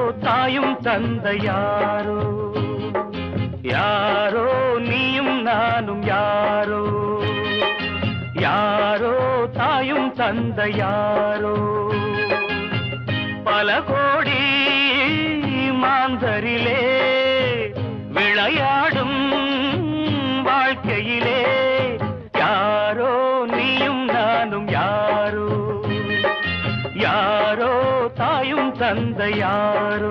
தாயும் தந்தையாரோ யாரோ நீயும் நானும் யாரோ யாரோ தாயும் தந்தையாரோ பல கோடி மாந்தரிலே விளையாடும் வாழ்க்கையிலே யாரோ நீயும் நானும் யாரோ யாரோ தாயும் தந்தையாரோ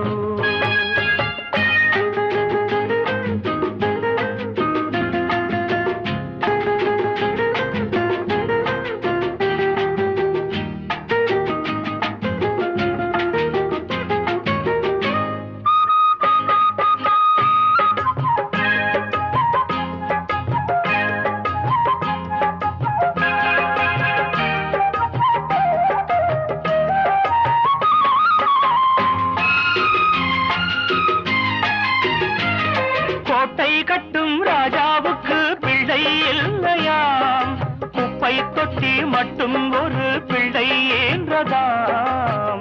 கட்டும் ராஜாவுக்கு பிள்ளை இல்லையாம் குப்பை தொட்டி மட்டும் ஒரு பிள்ளை என்றதாம்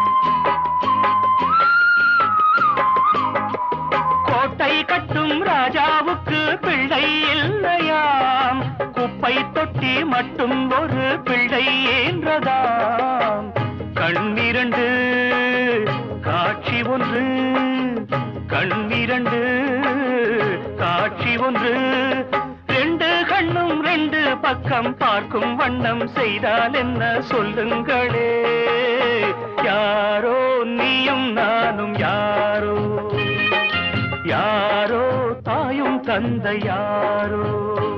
கோட்டை கட்டும் ராஜாவுக்கு பிள்ளை இல்லையாம் குப்பை தொட்டி மட்டும் ஒரு பிள்ளை என்றதாம் கண்ணிரண்டு காட்சி ஒன்று கண்ணிரண்டு காட்சி ஒன்று ரெண்டு கண்ணும் ரெண்டு பக்கம் பார்க்கும் வண்ணம் செய்தால் என்ன சொல்லுங்களே யாரோ நீயும் நானும் யாரோ யாரோ தாயும் தந்தையாரோ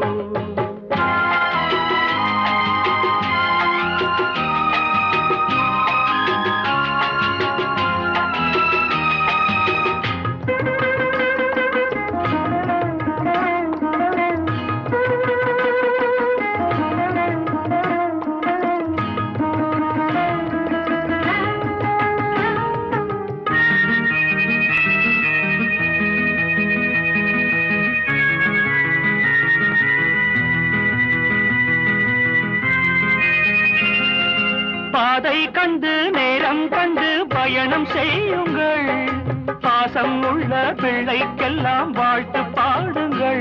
பாதை கண்டு நேரம் கண்டு பயணம் செய்யுங்கள் பாசம் உள்ள பிள்ளைக்கெல்லாம் வாழ்த்து பாடுங்கள்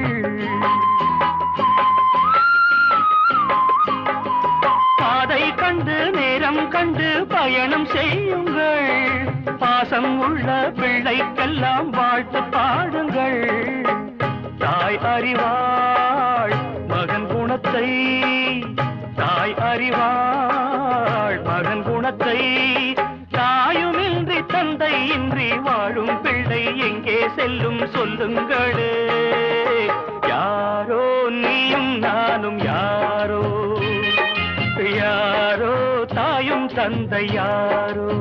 பாதை கண்டு நேரம் கண்டு பயணம் செய்யுங்கள் பாசம் உள்ள பிள்ளைக்கெல்லாம் வாழ்த்து பாடுங்கள் தாய் அறிவாள் மகன் குணத்தை தாய் அறிவாள் மகன் குணத்தை தாயுமின்றி தந்தையின்றி வாழும் பிள்ளை எங்கே செல்லும் சொல்லுங்களே யாரோ நீயும் நானும் யாரோ யாரோ தாயும் தந்தையாரோ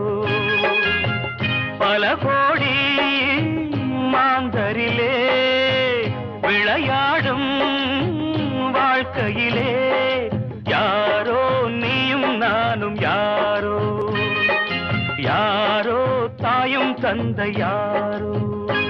பல கோடி மாந்தரிலே விளையாடும் வாழ்க்கையிலே யாரோ நீயும் நானும் யாரோ யாரோ தாயும் தந்தையாரோ